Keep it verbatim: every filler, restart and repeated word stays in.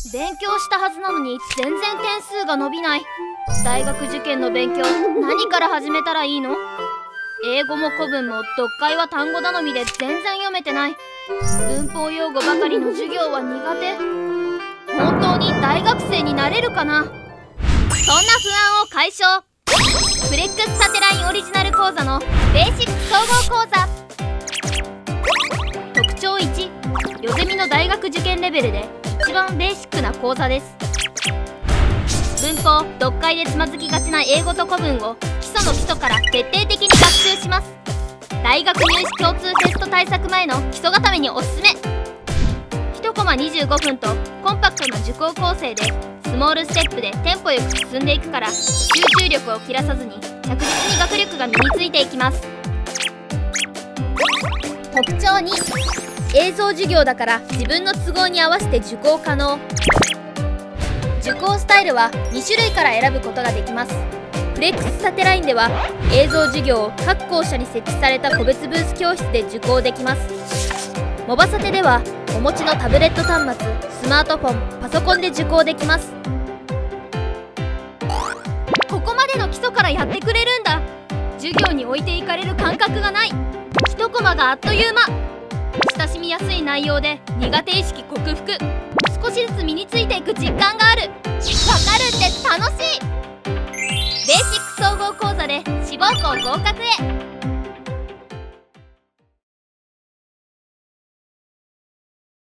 勉強したはずなのに全然点数が伸びない。大学受験の勉強何から始めたらいいの？英語も古文も読解は単語頼みで全然読めてない。文法用語ばかりの授業は苦手。本当に大学生になれるかな？そんな不安を解消。フレックスサテラインオリジナル講座のベーシック総合講座。特徴いち、よゼミの大学受験レベルで一番ベーシックな講座です。文法・読解でつまずきがちな英語と古文を基礎の基礎から徹底的に学習します。大学入試共通テスト対策前の基礎固めにおすすめ。いちコマにじゅうごふんとコンパクトな受講構成でスモールステップでテンポよく進んでいくから、集中力を切らさずに着実に学力が身についていきます。特徴に、映像授業だから自分の都合に合わせて受講可能。受講スタイルはに種類から選ぶことができます。フレックスサテラインでは映像授業を各校舎に設置された個別ブース教室で受講できます。モバサテではお持ちのタブレット端末、スマートフォン、パソコンで受講できます。ここまでの基礎からやってくれるんだ。授業に置いていかれる感覚がない。いちコマがあっという間。親しみやすい内容で苦手意識克服。少しずつ身についていく実感がある。わかるって楽しい。ベーシック総合講座で志望校合格へ。